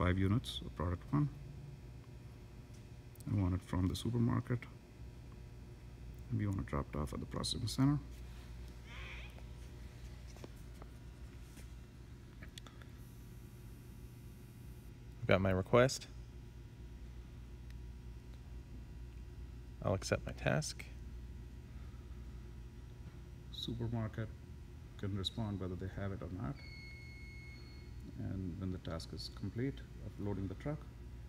5 units of product 1. I want it from the supermarket. And we want to drop it off at the processing center. I've got my request. I'll accept my task. Supermarket can respond whether they have it or not. And when the task is complete of loading the truck,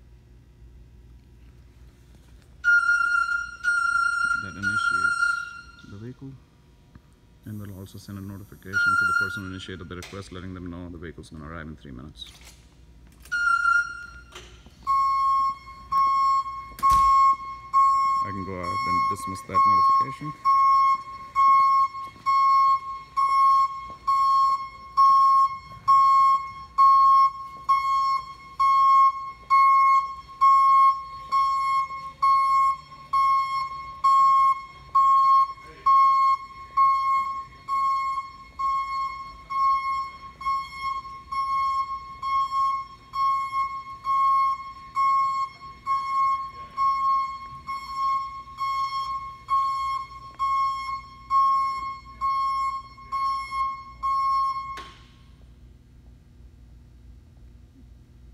that initiates the vehicle, and will also send a notification to the person who initiated the request, letting them know the vehicle is going to arrive in 3 minutes. I can go ahead and dismiss that notification.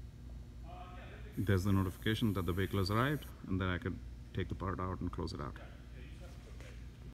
There's the notification that the vehicle has arrived, and then I could take the part out and close it out.